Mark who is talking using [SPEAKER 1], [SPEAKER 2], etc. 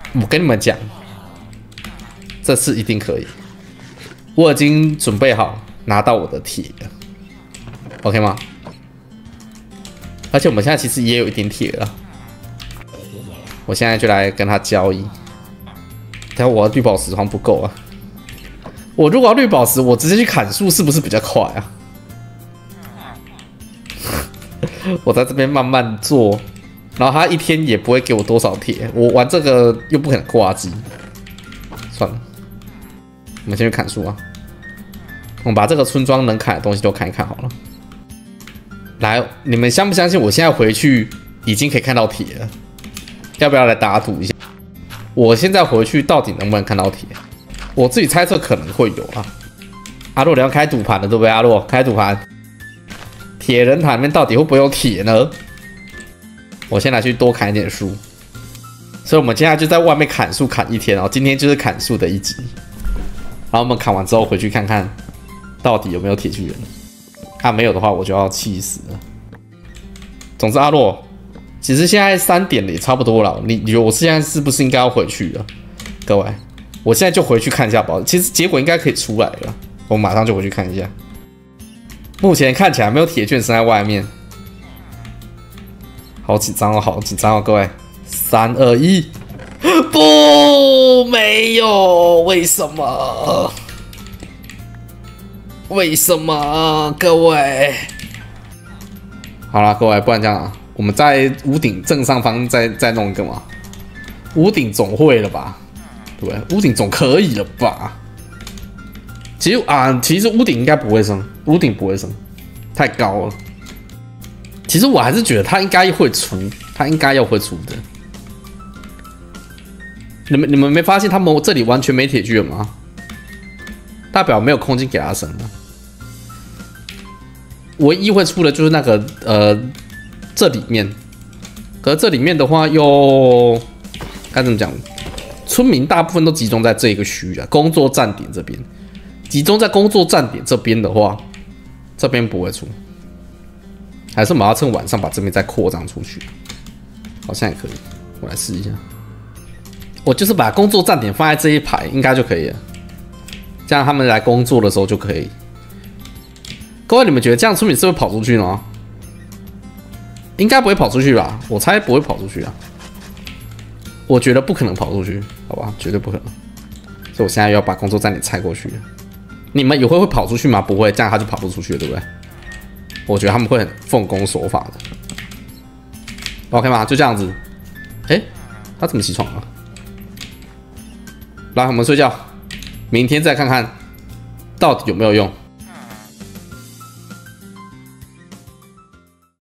[SPEAKER 1] 我跟你们讲，这次一定可以。我已经准备好拿到我的铁了 ，OK 吗？而且我们现在其实也有一点铁了。我现在就来跟他交易。但我的绿宝石好像不够啊。我如果要绿宝石，我直接去砍树是不是比较快啊？我在这边慢慢做，然后他一天也不会给我多少铁。我玩这个又不可能挂机，算了，我们先去砍树啊。我们把这个村庄能砍的东西都看一看好了。来，你们相不相信？我现在回去已经可以看到铁了，要不要来打赌一下？我现在回去到底能不能看到铁？我自己猜测可能会有啊。阿洛，你要开赌盘了，对不对？阿洛，开赌盘。铁人塔里面到底会不会有铁呢？我先来去多砍一点树。所以我们现在就在外面砍树砍一天哦。今天就是砍树的一集。然后我们砍完之后回去看看，到底有没有铁巨人。啊，没有的话我就要气死了。总之，阿洛，其实现在3点了也差不多了。你觉得我现在是不是应该要回去了？各位，我现在就回去看一下吧。其实结果应该可以出来了，我马上就回去看一下。目前看起来没有铁券生在外面，好紧张哦，好紧张哦，各位，3、2、1，不，没有，为什么？为什么？各位，好啦，各位，不然这样啊，我们在屋顶正上方再弄一个嘛，屋顶总会了吧？对不对？屋顶总可以了吧？其实屋顶应该不会升，屋顶不会升，太高了。其实我还是觉得他应该会出，他应该要会出的。你们没发现他们这里完全没铁巨人吗？代表没有空间给他升了。唯一会出的就是那个这里面，可是这里面的话又该怎么讲？村民大部分都集中在这一个区域啊，工作站点这边。集中在工作站点这边的话，这边不会出，还是我们要趁晚上把这边再扩张出去，好像也可以。我来试一下，我就是把工作站点放在这一排，应该就可以了。这样他们来工作的时候就可以。各位，你们觉得这样村民是会跑出去吗？应该不会跑出去吧？我猜不会跑出去啊。我觉得不可能跑出去，好吧，绝对不可能。所以我现在要把工作站点拆过去。你们也会跑出去吗？不会，这样他就跑不出去了，对不对？我觉得他们会很奉公守法的。OK 吗？就这样子。哎，他怎么起床了？来，我们睡觉，明天再看看到底有没有用。